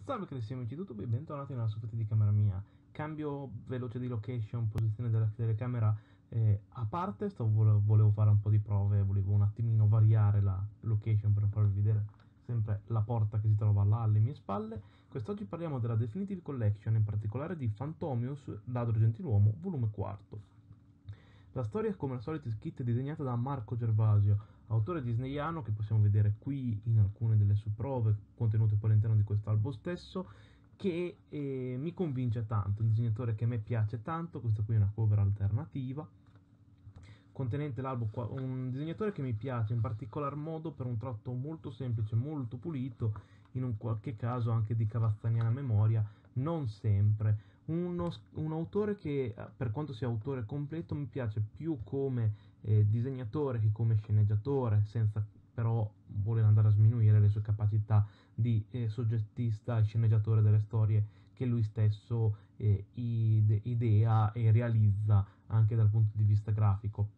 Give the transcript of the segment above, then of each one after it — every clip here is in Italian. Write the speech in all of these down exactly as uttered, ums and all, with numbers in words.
Salve carissimi amici di YouTube e bentornati nella sua di camera mia. Cambio veloce di location, posizione della telecamera eh, a parte, sto, volevo, volevo fare un po' di prove, volevo un attimino variare la location per farvi vedere sempre la porta che si trova là alle mie spalle. Quest'oggi parliamo della Definitive Collection, in particolare di Phantomius, Ladro Gentiluomo, volume quarto. La storia è come al solito scritta e disegnata da Marco Gervasio, autore disneyano che possiamo vedere qui in alcune delle sue prove contenute poi all'interno di quest'albo stesso, che eh, mi convince tanto, un disegnatore che a me piace tanto. Questa qui è una cover alternativa contenente l'albo, un disegnatore che mi piace in particolar modo per un tratto molto semplice, molto pulito, in un qualche caso anche di cavazzaniana memoria, non sempre. Uno, un autore che, per quanto sia autore completo, mi piace più come eh, disegnatore che come sceneggiatore, senza però voler andare a sminuire le sue capacità di eh, soggettista e sceneggiatore delle storie che lui stesso eh, ide idea e realizza anche dal punto di vista grafico.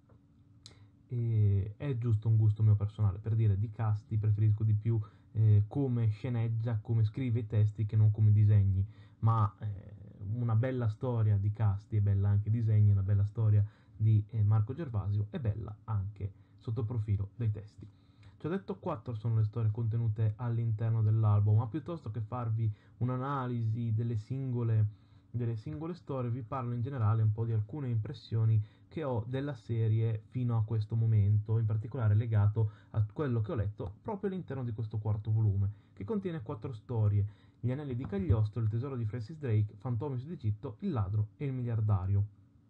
E è giusto un gusto mio personale, per dire di Casti preferisco di più eh, come sceneggia, come scrive i testi che non come disegni, ma eh, una bella storia di Casti è bella anche disegni, una bella storia di eh, Marco Gervasio è bella anche sotto il profilo dei testi. Ci ho detto quattro sono le storie contenute all'interno dell'album, ma piuttosto che farvi un'analisi delle singole delle singole storie vi parlo in generale un po' di alcune impressioni che ho della serie fino a questo momento, in particolare legato a quello che ho letto proprio all'interno di questo quarto volume, che contiene quattro storie: Gli anelli di Cagliostro, Il tesoro di Francis Drake, Phantomius d'Egitto, Il ladro e il miliardario.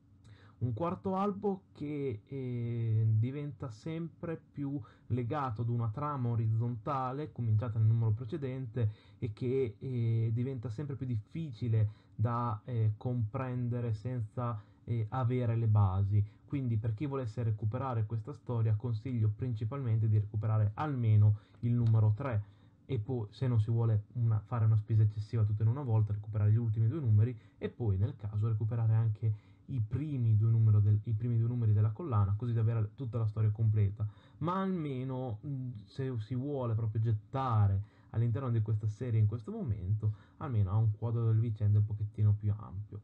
Un quarto albo che eh, diventa sempre più legato ad una trama orizzontale cominciata nel numero precedente e che eh, diventa sempre più difficile da eh, comprendere senza eh, avere le basi. Quindi per chi volesse recuperare questa storia consiglio principalmente di recuperare almeno il numero tre, e poi, se non si vuole una, fare una spesa eccessiva tutta in una volta, recuperare gli ultimi due numeri e poi nel caso recuperare anche i primi due, del, i primi due numeri della collana, così da avere tutta la storia completa. Ma almeno, se si vuole proprio gettare all'interno di questa serie in questo momento, almeno ha un quadro delle vicende un pochettino più ampio.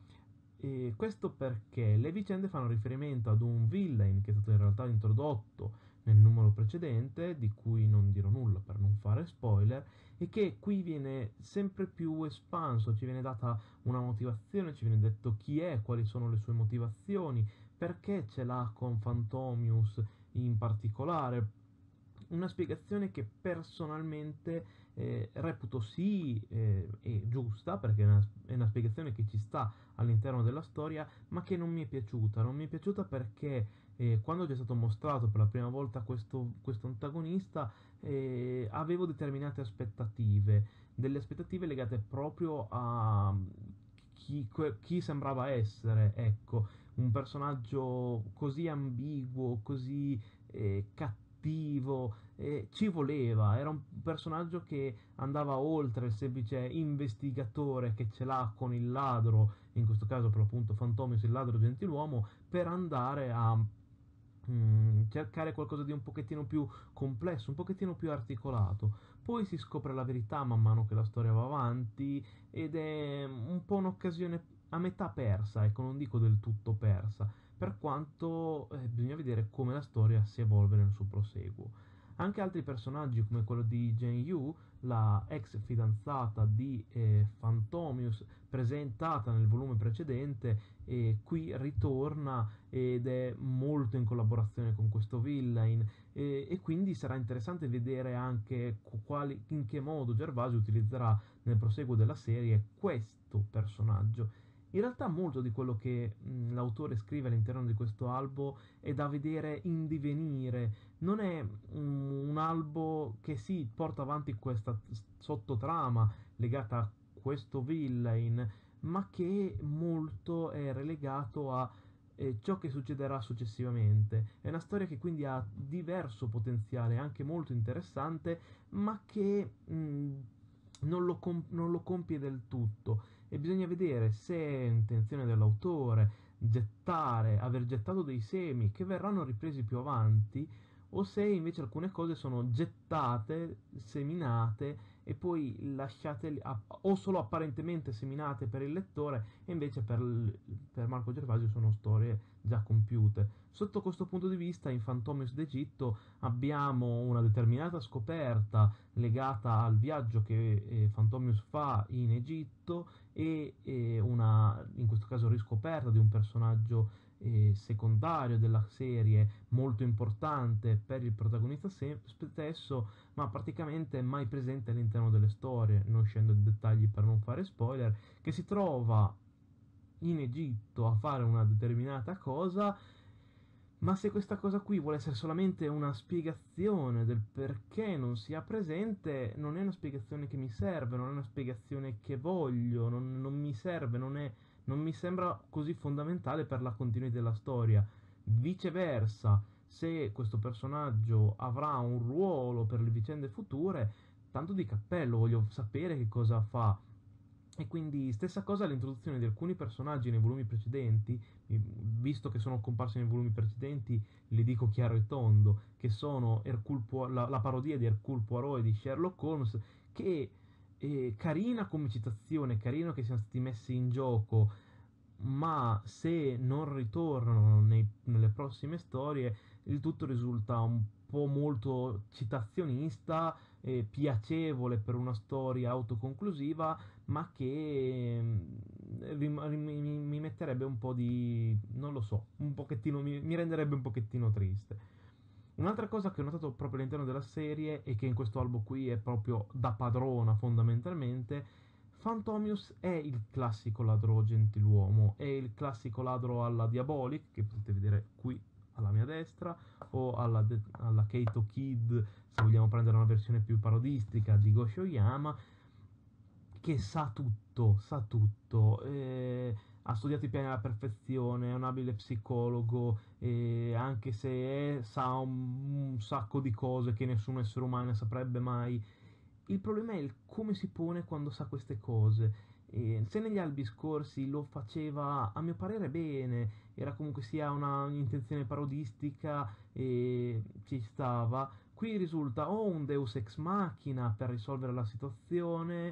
E questo perché le vicende fanno riferimento ad un villain che è stato in realtà introdotto nel numero precedente, di cui non dirò nulla per non fare spoiler, e che qui viene sempre più espanso, ci viene data una motivazione, ci viene detto chi è, quali sono le sue motivazioni, perché ce l'ha con Phantomius in particolare. Una spiegazione che personalmente eh, reputo sì eh, è giusta, perché è una, è una spiegazione che ci sta all'interno della storia, ma che non mi è piaciuta. Non mi è piaciuta perché eh, quando ci è stato mostrato per la prima volta questo, questo antagonista eh, avevo determinate aspettative, delle aspettative legate proprio a chi, chi sembrava essere, ecco, un personaggio così ambiguo, così eh, cattivo, eh, ci voleva, era un personaggio che andava oltre il semplice investigatore che ce l'ha con il ladro, in questo caso per l'appunto Phantomius, il ladro gentiluomo, per andare a mm, cercare qualcosa di un pochettino più complesso, un pochettino più articolato. Poi si scopre la verità man mano che la storia va avanti ed è un po' un'occasione a metà persa, ecco, non dico del tutto persa, per quanto eh, bisogna vedere come la storia si evolve nel suo proseguo. Anche altri personaggi come quello di Jen Yu, la ex fidanzata di eh, Phantomius, presentata nel volume precedente, e qui ritorna ed è molto in collaborazione con questo villain, e, e quindi sarà interessante vedere anche quali, in che modo Gervasio utilizzerà nel proseguo della serie questo personaggio. In realtà molto di quello che mh, l'autore scrive all'interno di questo albo è da vedere in divenire, non è um, un albo che si porta avanti questa sottotrama legata a questo villain, ma che molto è relegato a eh, ciò che succederà successivamente. È una storia che quindi ha diverso potenziale, anche molto interessante, ma che mh, non lo, non lo compie del tutto, e bisogna vedere se è intenzione dell'autore gettare, aver gettato dei semi che verranno ripresi più avanti, o se invece alcune cose sono gettate, seminate e poi lasciate lì, a- o solo apparentemente seminate per il lettore, e invece per, l- per Marco Gervasio sono storie già compiute. Sotto questo punto di vista, in Fantomius d'Egitto abbiamo una determinata scoperta legata al viaggio che eh, Fantomius fa in Egitto, e eh, una, in questo caso, riscoperta di un personaggio eh, secondario della serie, molto importante per il protagonista se- stesso, ma praticamente mai presente all'interno delle storie, non scendo in dettagli per non fare spoiler, che si trova in Egitto a fare una determinata cosa, ma se questa cosa qui vuole essere solamente una spiegazione del perché non sia presente, non è una spiegazione che mi serve, non è una spiegazione che voglio, non, non mi serve, non è, non mi sembra così fondamentale per la continuità della storia. Viceversa, se questo personaggio avrà un ruolo per le vicende future, tanto di cappello, voglio sapere che cosa fa. E quindi stessa cosa all'introduzione di alcuni personaggi nei volumi precedenti, visto che sono comparsi nei volumi precedenti, li dico chiaro e tondo, che sono Hercule Poirot, la, la parodia di Hercule Poirot e di Sherlock Holmes, che è carina come citazione, carino che siano stati messi in gioco, ma se non ritornano nei- nelle prossime storie, il tutto risulta un po' molto citazionista, eh, piacevole per una storia autoconclusiva, ma che mm, rim- rim- mi, mi metterebbe un po' di, non lo so, un pochettino, mi, mi renderebbe un pochettino triste. Un'altra cosa che ho notato proprio all'interno della serie, e che in questo albo qui è proprio da padrona fondamentalmente, Fantomius è il classico ladro gentiluomo, è il classico ladro alla Diabolic, che potete vedere qui alla mia destra, o alla, de- alla Kato Kid, se vogliamo prendere una versione più parodistica di Gosho Yama, che sa tutto, sa tutto, eh, ha studiato i piani alla perfezione, è un abile psicologo, e anche se è- sa un, un sacco di cose che nessun essere umano saprebbe mai. Il problema è il come si pone quando sa queste cose. E se negli albi scorsi lo faceva, a mio parere, bene, era comunque sia una un'intenzione parodistica e ci stava, qui risulta o un deus ex machina per risolvere la situazione,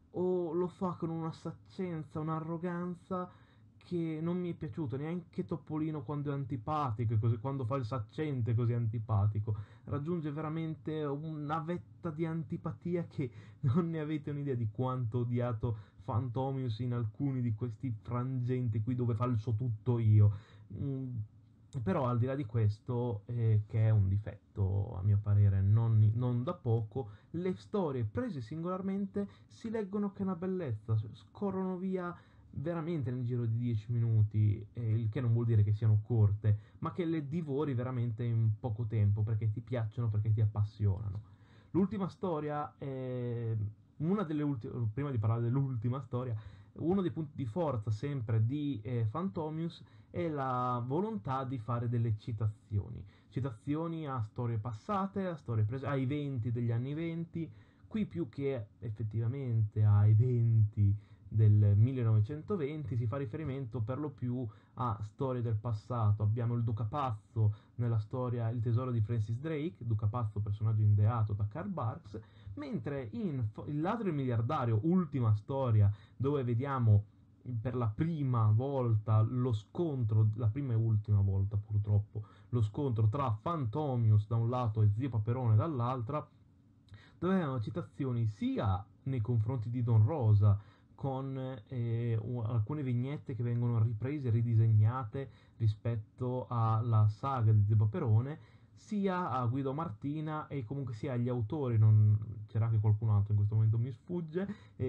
o lo fa con una saccenza, un'arroganza che non mi è piaciuto. Neanche Topolino quando è antipatico, e così, quando fa il saccente così antipatico, raggiunge veramente una vetta di antipatia che non ne avete un'idea di quanto ho odiato Fantomius in alcuni di questi frangenti qui dove fa il suo tutto io. Mm, Però al di là di questo, eh, che è un difetto a mio parere non, non da poco, le storie prese singolarmente si leggono che è una bellezza, scorrono via veramente nel giro di dieci minuti, eh, il che non vuol dire che siano corte, ma che le divori veramente in poco tempo, perché ti piacciono, perché ti appassionano. L'ultima storia è una delle ultime, prima di parlare dell'ultima storia, uno dei punti di forza sempre di eh, Fantomius è la volontà di fare delle citazioni, citazioni a storie passate, a storie prese, a eventi degli anni venti, qui più che effettivamente a eventi del millenovecentoventi si fa riferimento per lo più a storie del passato. Abbiamo il Duca Pazzo nella storia Il tesoro di Francis Drake, Duca Pazzo personaggio ideato da Karl Barks, mentre in Il ladro e il miliardario, ultima storia, dove vediamo per la prima volta lo scontro, la prima e ultima volta purtroppo, lo scontro tra Fantomius da un lato e Zio Paperone dall'altra, dove avevano citazioni sia nei confronti di Don Rosa, con eh, u- alcune vignette che vengono riprese e ridisegnate rispetto alla saga di Zio Paperone, sia a Guido Martina e comunque sia agli autori, non c'era anche qualcun altro in questo momento mi sfugge,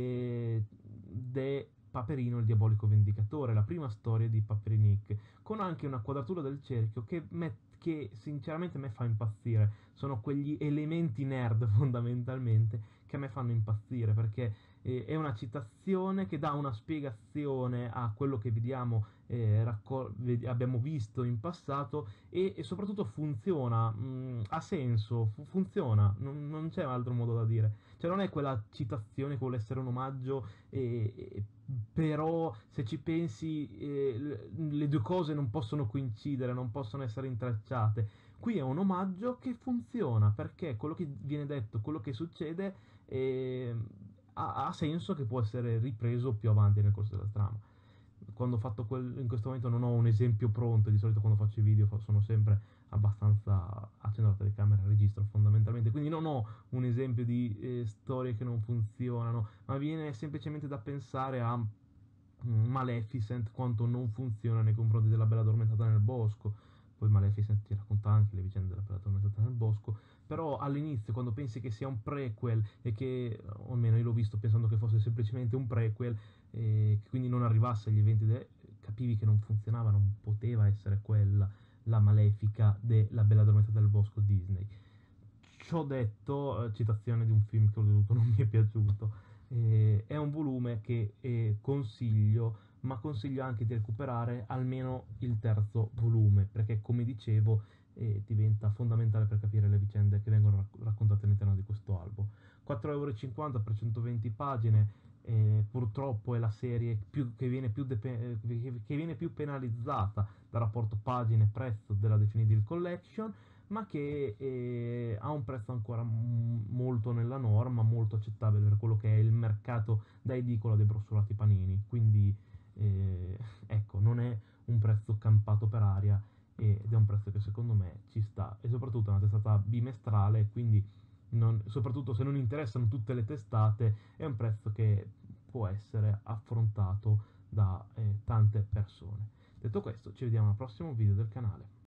eh, de Paperino il diabolico vendicatore, la prima storia di Paperinic, con anche una quadratura del cerchio che, met- che sinceramente me fa impazzire. Sono quegli elementi nerd fondamentalmente che a me fanno impazzire, perché eh, è una citazione che dà una spiegazione a quello che vediamo, eh, raccol- ved- abbiamo visto in passato, e, e soprattutto funziona, mh, ha senso, fu- funziona, non, non c'è altro modo da dire. Cioè non è quella citazione che vuole essere un omaggio, e, e- però se ci pensi eh, le le due cose non possono coincidere, non possono essere intrecciate. Qui è un omaggio che funziona perché quello che viene detto, quello che succede e ha, ha senso che può essere ripreso più avanti nel corso della trama. Quando ho fatto quel, in questo momento non ho un esempio pronto, di solito quando faccio i video sono sempre abbastanza accendo la telecamera e registro fondamentalmente, quindi non ho un esempio di eh, storie che non funzionano, ma viene semplicemente da pensare a mm, Maleficent quanto non funziona nei confronti della Bella Addormentata nel bosco. Poi Maleficent ti racconta anche le vicende della Bella Addormentata nel bosco, però all'inizio quando pensi che sia un prequel e che, o almeno io l'ho visto pensando che fosse semplicemente un prequel, e che quindi non arrivasse agli eventi, de- capivi che non funzionava, non poteva essere quella la malefica della Bella Addormentata del bosco Disney. Ciò detto, eh, citazione di un film che oltretutto non mi è piaciuto, eh, è un volume che eh, consiglio, ma consiglio anche di recuperare almeno il terzo volume, perché come dicevo eh, diventa fondamentale per capire le vicende che vengono rac- raccontate all'interno di questo albo. quattro euro e cinquanta per centoventi pagine, eh, purtroppo è la serie più, che, viene più depe- che, che viene più penalizzata dal rapporto pagine-prezzo della Definitive Collection, ma che eh, ha un prezzo ancora m- molto nella norma, molto accettabile per quello che è il mercato da edicola dei brossolati panini, quindi eh, ecco, non è un prezzo campato per aria ed è un prezzo che secondo me ci sta, e soprattutto è una testata bimestrale, quindi non, soprattutto se non interessano tutte le testate, è un prezzo che può essere affrontato da eh, tante persone. Detto questo, ci vediamo al prossimo video del canale.